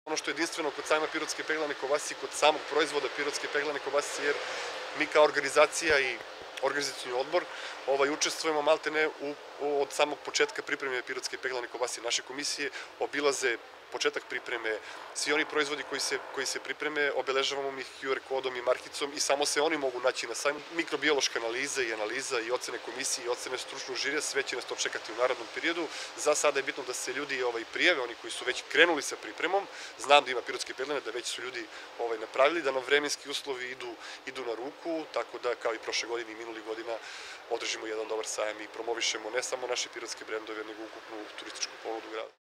Ono što je jedinstveno kod sajma pirotske peglane kobasice i kod samog proizvoda pirotske peglane kobasice, jer mi kao organizacija i organizacioni odbor učestvujemo maltene od samog početka pripreme pirotske peglane kobasice. Naše komisije obilaze početak pripreme, svi oni proizvodi koji se pripreme, obeležavamo ih QR kodom i markicom i samo se oni mogu naći na sajmu. Mikrobiološka analiza i ocene komisije i ocene stručnog žirija, sve će nas to čekati u narednom periodu. Za sada je bitno da se ljudi prijave, oni koji su već krenuli sa pripremom. Znam da ima pirotske peglane, da već su ljudi napravili, da nam vremenski uslovi idu na ruku, tako da kao i prošle godine i minulih godina održimo jedan dobar sajam i promovišemo ne samo naše pirotske brendove, nego ukupnu turističku ponudu grada.